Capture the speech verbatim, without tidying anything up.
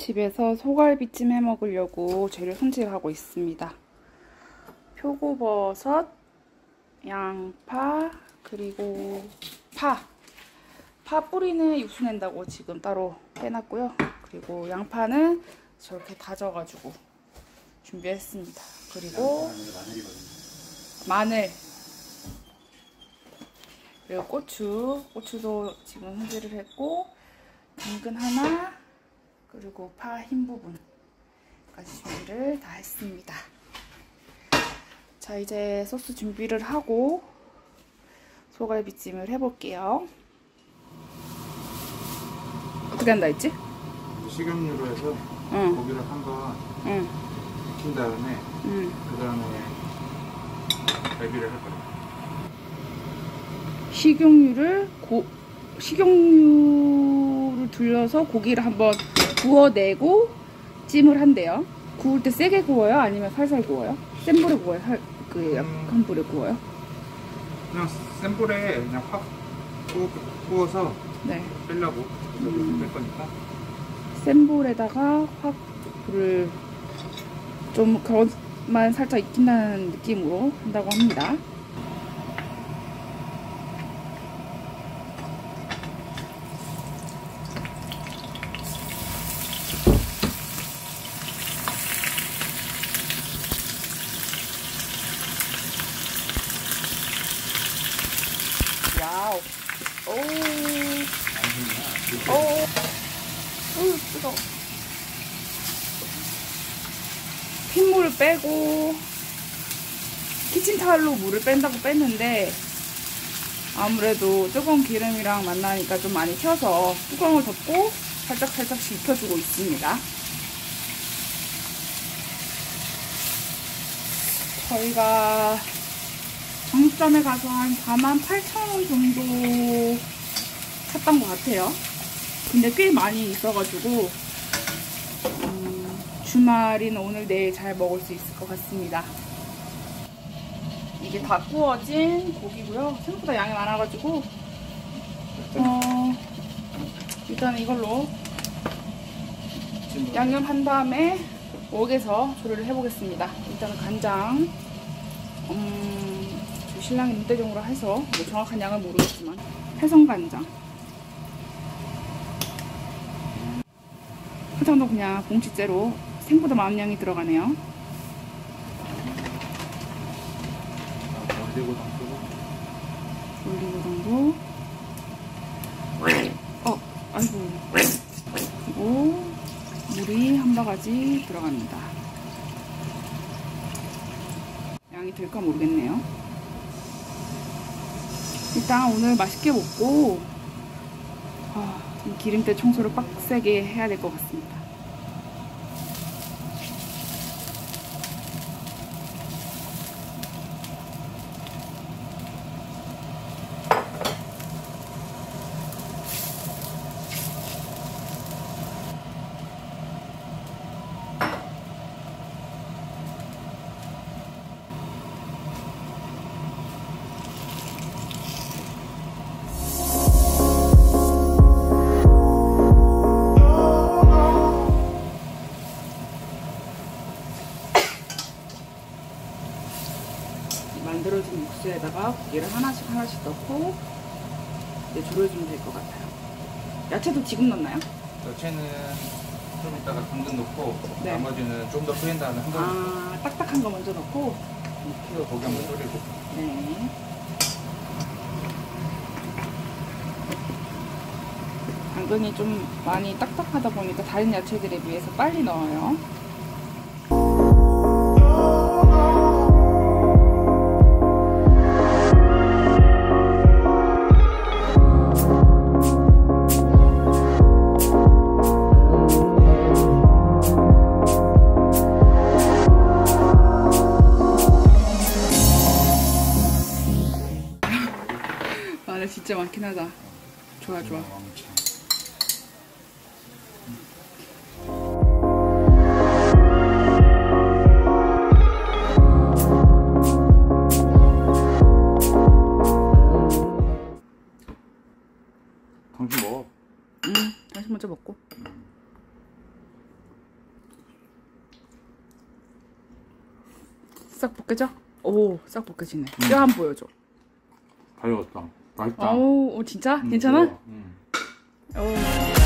집에서 소갈비찜 해 먹으려고 재료 손질하고 있습니다. 표고버섯, 양파, 그리고 파. 파 뿌리는 육수 낸다고 지금 따로 빼놨고요. 그리고 양파는 저렇게 다져가지고 준비했습니다. 그리고 마늘, 그리고 고추. 고추도 지금 손질을 했고, 당근 하나, 그리고 파 흰 부분까지 준비를 다 했습니다. 자, 이제 소스 준비를 하고 소갈비찜을 해볼게요. 어떻게 한다 했지? 식용유로 해서 응. 고기를 한번 응. 익힌 다음에 응. 그 다음에 갈비를 할 거예요. 식용유를 고 식용유를 둘러서 고기를 한번 구워내고 찜을 한대요. 구울 때 세게 구워요? 아니면 살살 구워요? 센 불에 구워요? 살, 그 약한 불에 구워요? 그냥 센 불에 그냥 확 구워, 구워서 네. 빼려고 음. 뺄 거니까. 센 불에다가 확 불을 좀 그것만 살짝 익힌다는 느낌으로 한다고 합니다. 와우. 오. 오. 오, 뜨거워. 핏물을 빼고 키친타올로 물을 뺀다고 뺐는데 아무래도 뜨거운 기름이랑 만나니까 좀 많이 튀어서 뚜껑을 덮고 살짝 살짝씩 익혀주고 있습니다. 저희가 정육점에 가서 한 사만 팔천 원 정도 샀던 것 같아요. 근데 꽤 많이 있어가지고 음, 주말인 오늘 내일 잘 먹을 수 있을 것 같습니다. 이게 다 구워진 고기고요. 생각보다 양이 많아가지고 어, 일단 이걸로 양념한 다음에 웍에서 조리를 해보겠습니다. 일단은 간장, 음, 신랑이 눈대중으로 해서 뭐 정확한 양은 모르겠지만 해성간장, 화장도 그냥 봉지째로 생보다 많은 양이 들어가네요. 올리고당도 올리고당도 어, 아이고. 그리고 물이 한 바가지 들어갑니다. 양이 될까 모르겠네요. 일단 오늘 맛있게 먹고 아, 기름때 청소를 빡세게 해야 될 것 같습니다. 만들어진 육수에다가 고기를 하나씩 하나씩 넣고 이제 졸여주면 될 것 같아요. 야채도 지금 넣나요? 야채는 좀 이따가 당근 넣고 네. 나머지는 좀 더 끓인 다음에 한 번. 아, 딱딱한 거 먼저 넣고. 키워 고기 한번 졸이고. 네. 당근이 좀 많이 딱딱하다 보니까 다른 야채들에 비해서 빨리 넣어요. 마늘 진짜 많긴 하다. 좋아 좋아. 당신 먹어. 응, 당신 먼저 먹고. 싹 벗겨져? 오, 싹 벗겨지네. 뼈 한번 보여줘. 잘 익었다. 맛있다. 오, 오 진짜? 음, 괜찮아? 좋아. 음. 오.